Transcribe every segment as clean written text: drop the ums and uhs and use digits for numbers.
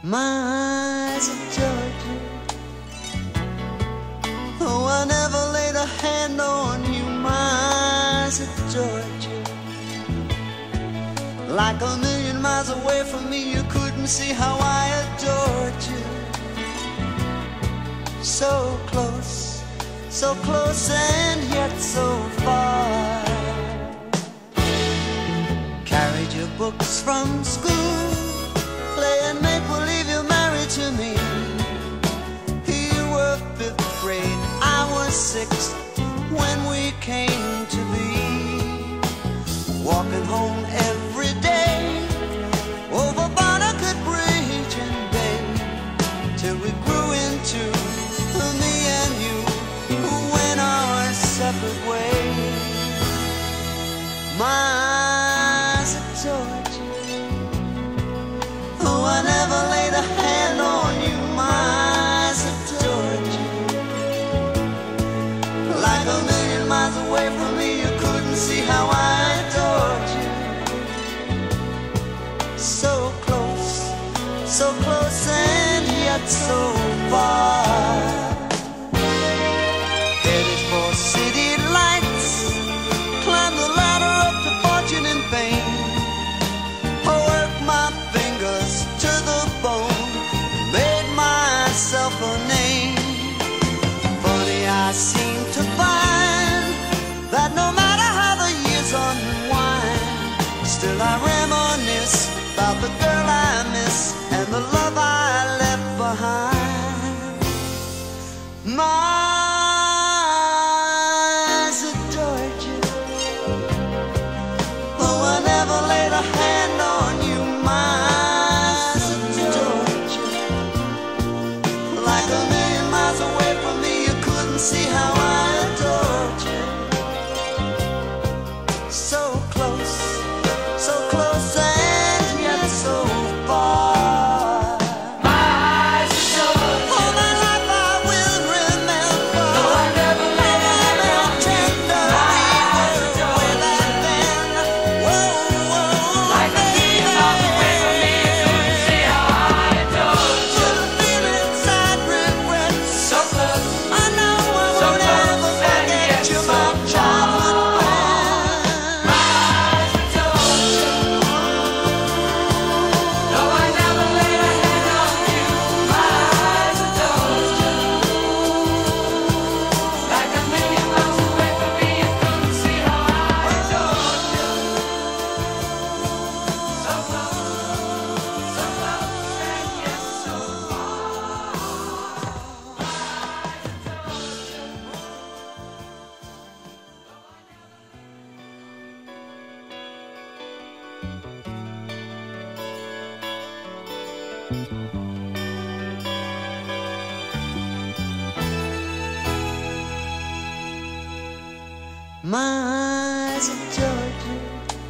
My eyes adored you. Though I never laid a hand on you, my eyes adored you. Like a million miles away from me, you couldn't see how I adored you. So close and yet so far. Carried your books from school, playing make-believe you're married to me. You were 5th grade, I was 6th when we came to be. Walking home every day over Barnegat Bridge and Bay, till we grew into me and you, who went our separate ways. My eyes adored you. Oh, I never laid a hand on you, my eyes adored you. Like a million miles away from me, you couldn't see how I adored you. So close and yet so far. Headed for city lights, climbed the ladder up to fortune and fame. Worked my fingers to the bone, made myself a name. Funny, I seem to find that no matter how the years unwind, still I reminisce about the girl I miss and the love I left behind. My eyes adored you. Though I never laid a hand on you, my eyes adored you. Like a million miles away from me, you couldn't see how I adored you. So close and yet so far. My eyes adored you. All my life I will remember. Though I never laid a hand on you, my eyes adored you. Like a million miles away from me, you couldn't see how I adored you. So close, I know I so won't ever close and forget yet you, so my childhood my eyes adored you. Though I never laid a hand on you, my eyes adored you. Like a million miles away from me, you couldn't see how I adored you. So close and yet so My eyes adored you.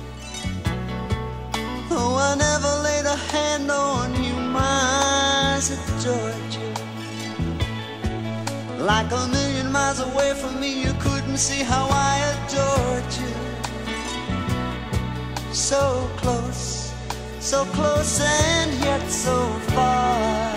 Though I never laid a hand on you, my eyes adored you. Like a million miles away from me, you couldn't see how I adored you. So close and yet so far.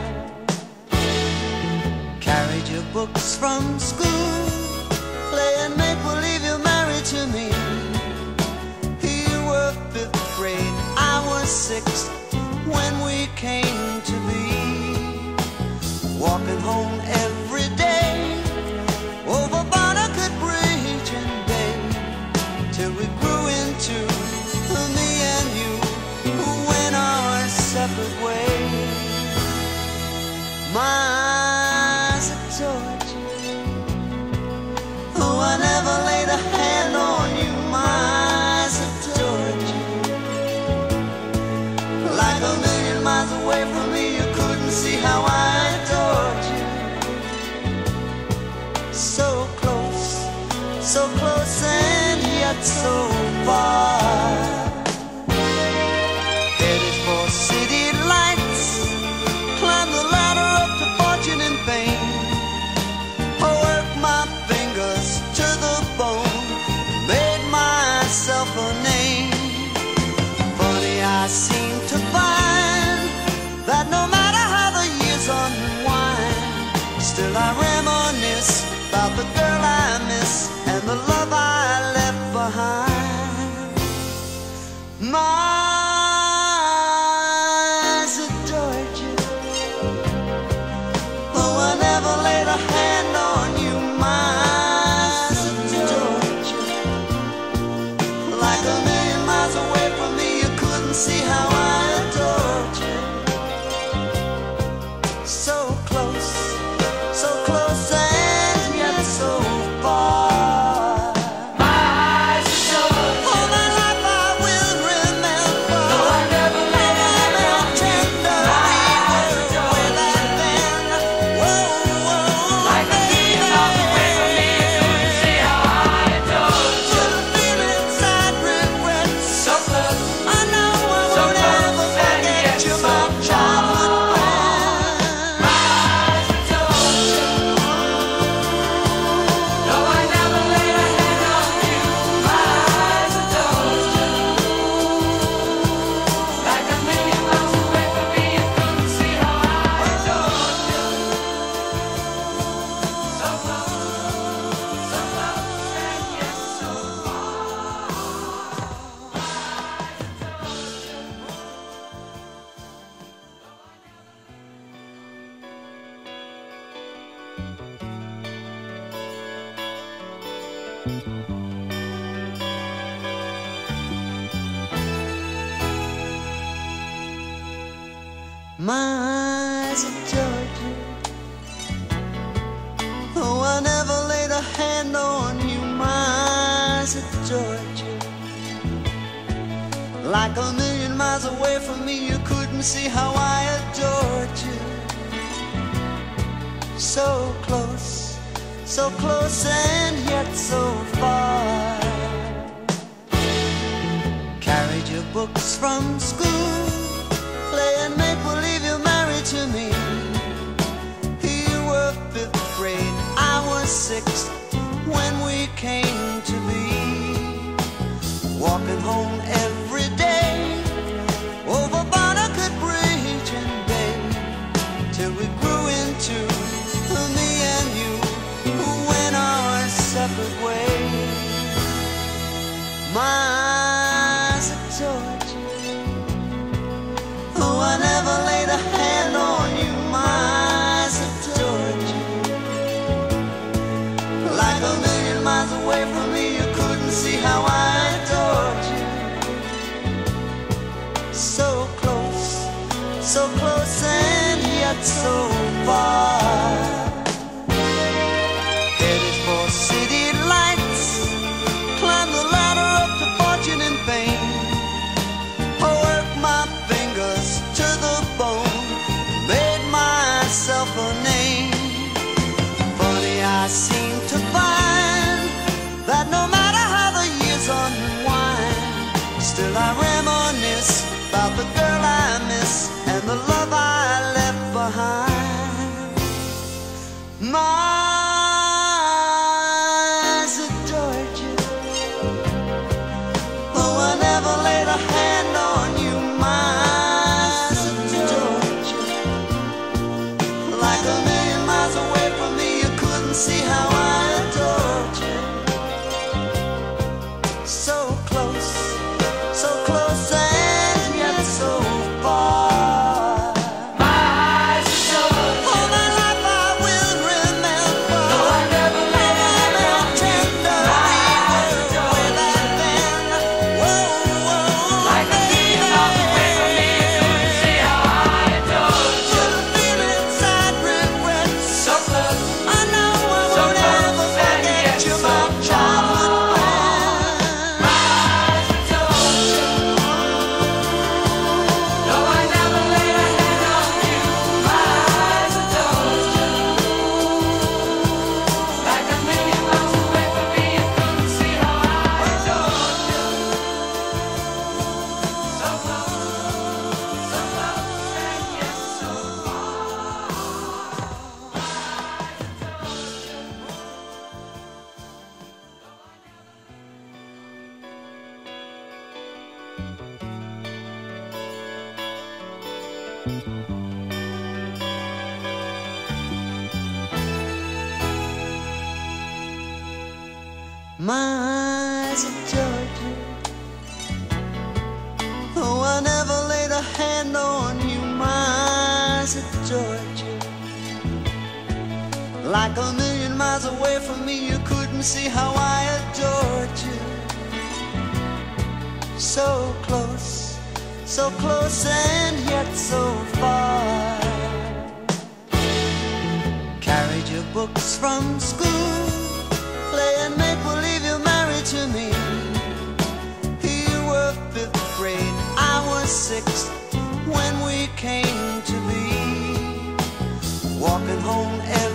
Carried your books from school, playing make-believe you're married to me. You were 5th grade, I was 6th when we came to be. Walking home every day over Barnegat Bridge and Bay, till we grew into me and you, who went our separate ways. My eyes adored you. Oh, I never laid a hand on you, my eyes adored you. Like a million miles away from me, you couldn't see how I adored you. So close and yet so far. Headed for city lights, climbed the ladder up to fortune and fame. Worked my fingers to the bone, made myself a name. Funny, I seem to find that no matter the girl I miss and the love I left behind. Mars adored you, though I never laid a hand on you. Mars adored you, like a million miles away from me. You couldn't see how I adored you. So close, so close and yet so far. My eyes are shut. All my life I will remember. Though I never laid a hand How on you. tender My we eyes were are way shut. back then. Whoa, whoa, Like a million miles away from me, you couldn't see how I adored you. Still feel inside regrets. So close, I know I so won't close ever and forget yet you, so my far. childhood friend. my eyes adored you. Though I never laid a hand on you, my eyes adored you. Like a million miles away from me, you couldn't see how I adored you. So close, and yet so far. My eyes adored you, though I never laid a hand on you. My eyes adored you, like a million miles away from me. You couldn't see how I adored you. So close and yet so far. Carried your books from school, playing make-believe you're married to me. You were 5th grade, I was 6th when we came to be. Walking home every day over Barnegat Bridge and Bay, till we grew into me and you, who went our separate ways. My eyes adored you, though I never laid a hand on you. My eyes adored you, like a million miles away from me. You couldn't see how I adored you. So close and yet so far. Headed for city lights, climb the ladder up to fortune and fame. Work my fingers to the bone, made myself a name. Funny, I seem to find that no matter how the years unwind, still I reminisce about the girl I miss and the love I left behind. My eyes adored you, though I never laid a hand on you. My eyes adored you, like a million miles away from me. You couldn't see how I adored you. So close and yet so far. My eyes are shut. All my life I will remember. Though I never laid a hand How on you, tender my we eyes were adored way back then. Whoa, like a million miles away from me, you couldn't see how I adored you. still feel inside regrets. So close, I know I so won't close ever and forget yet you, so my far. childhood friend. My eyes adored you. Though I never laid a hand on you, my eyes adored you. Like a million miles away from me, you couldn't see how I adored you. So close and yet so far. my eyes of Georgia. Though I never laid a hand on you, my eyes of Georgia. Like a million miles away from me, you couldn't see how I adored you. So close and yet so far. Carried your books from school, playing make-believe you're married to me. You were 5th grade, I was 6th when we came to be. Walking home every